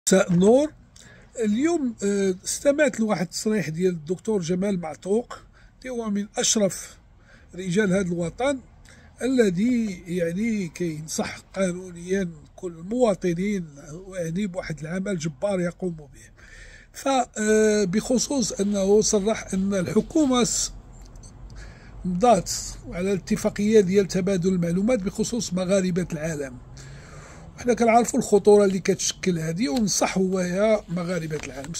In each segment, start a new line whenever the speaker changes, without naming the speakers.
مساء النور. اليوم استمعت لواحد التصريح ديال الدكتور جمال معطوق اللي هو من أشرف رجال هذا الوطن، الذي يعني كينصح قانونيا كل المواطنين يعني بواحد العمل جبار يقوم به. فبخصوص أنه صرح أن الحكومة مضات على الاتفاقية ديال تبادل المعلومات بخصوص مغاربة العالم. حنا كنعرفوا الخطوره اللي كتشكل هذه، ونصحوا يا مغاربه العالم.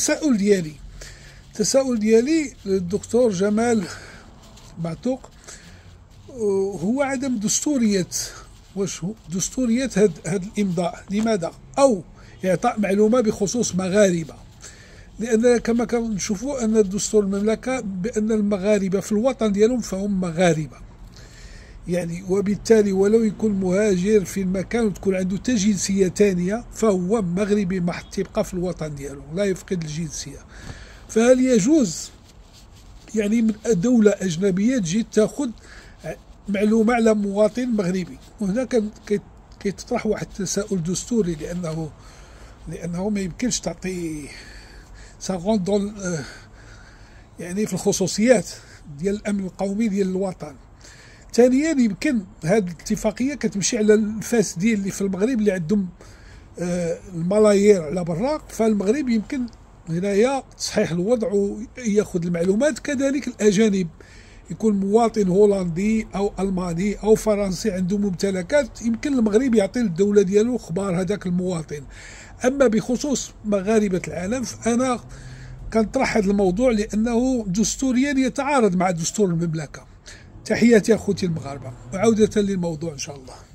التساؤل ديالي للدكتور جمال معطوق هو عدم دستوريه، واش دستوريه هذا الامضاء؟ لماذا؟ او اعطاء معلومه بخصوص مغاربه، لان كما كنشوفوا ان دستور المملكه بان المغاربه في الوطن ديالهم فهم مغاربه، يعني وبالتالي ولو يكون مهاجر في المكان وتكون عنده حتى جنسيه ثانيه فهو مغربي محض، تبقى في الوطن ديالو لا يفقد الجنسيه. فهل يجوز يعني من دوله اجنبيه تجي تاخذ معلومه على مواطن مغربي؟ وهنا كيتطرح واحد التساؤل دستوري، لانه ما يمكنش تعطي ساغون يعني في الخصوصيات ديال الامن القومي ديال الوطن. ثانيا يمكن هذه الاتفاقيه كتمشي على الفاسدين اللي في المغرب اللي عندهم الملايير على برا، فالمغرب يمكن هنايا تصحيح الوضع وياخذ المعلومات. كذلك الاجانب، يكون مواطن هولندي او الماني او فرنسي عنده ممتلكات، يمكن المغرب يعطي للدوله ديالو اخبار هذاك المواطن. اما بخصوص مغاربه العالم فانا كنطرح هذا الموضوع لانه دستوريا يتعارض مع دستور المملكه. تحياتي اخوتي المغاربه، وعودة للموضوع ان شاء الله.